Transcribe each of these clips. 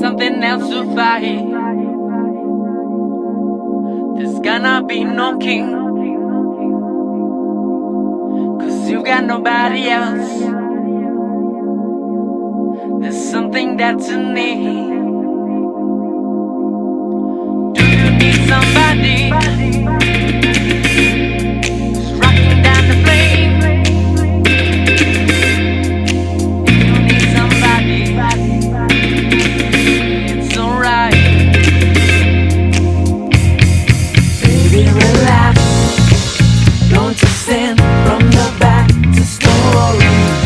something else to fight. There's gonna be no king, 'cause you got nobody else. There's something that you need. Do you need somebody who's rocking down the flame? If you need somebody, it's alright. Baby, relax. Don't you send from the back to story.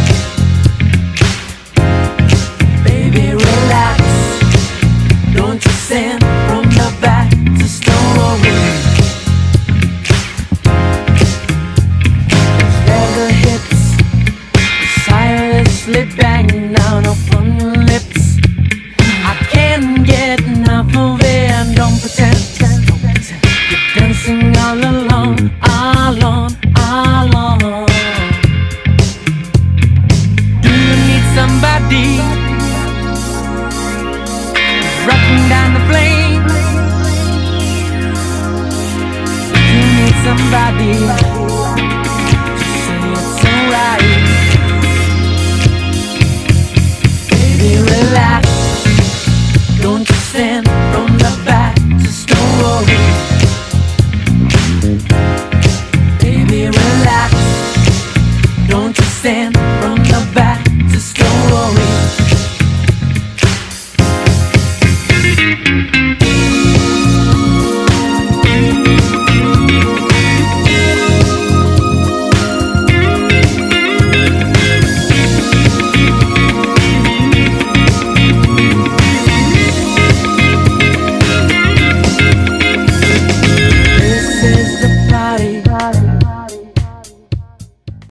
Baby, relax. Don't you send from the back to story. Leather hits, silently bang.